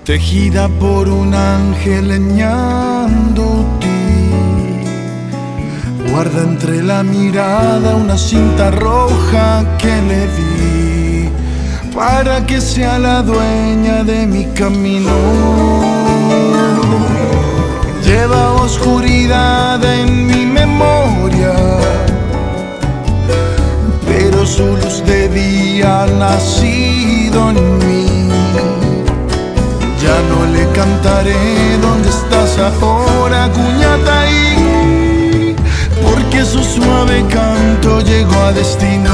tejida por un ángel leñándote. Guarda entre la mirada una cinta roja que le di para que sea la dueña de mi camino. Lleva oscuridad en mi memoria, pero su luz de día ha nacido en mí. Ya no le cantaré dónde estás ahora, Cuñataí, porque su suave canto llegó a destino.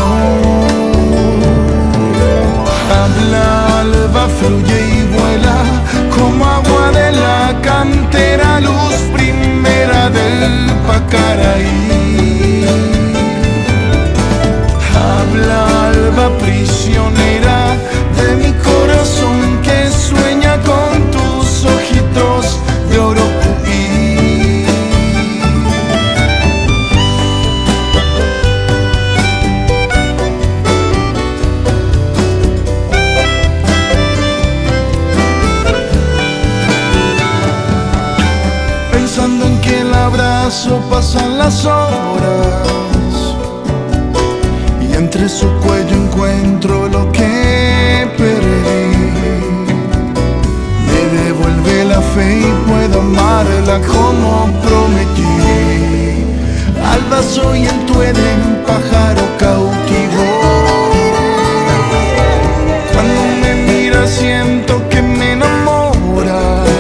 Habla, alba, fluye y vuela como agua de la cantera, luz primera del Pacaraí. Habla, alba, prisionera de mi corazón que sueña con tus ojitos de oro puí. Pensando en que el abrazo pasan las horas y entre su cuello encuentro lo que perdí. Me devuelve la fe y puedo amarla como prometí. Alba, soy en tu Edén, pájaro cautivo. Cuando me miras siento que me enamora,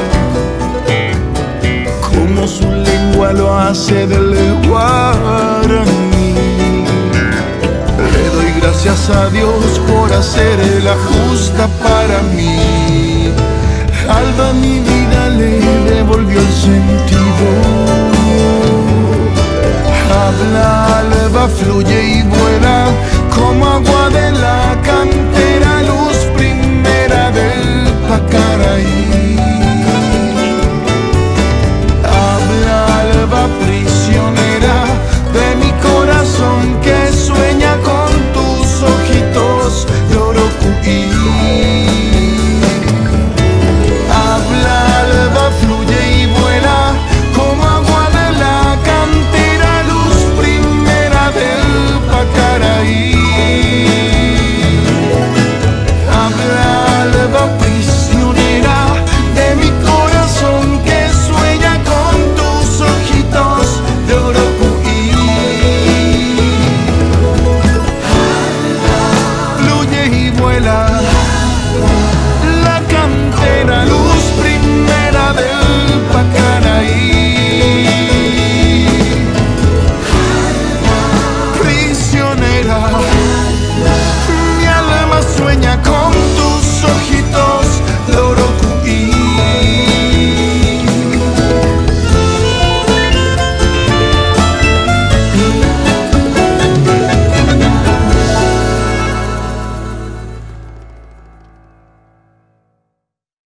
como su lengua lo hace del guaraní. Le doy gracias a Dios por hacer la justa paz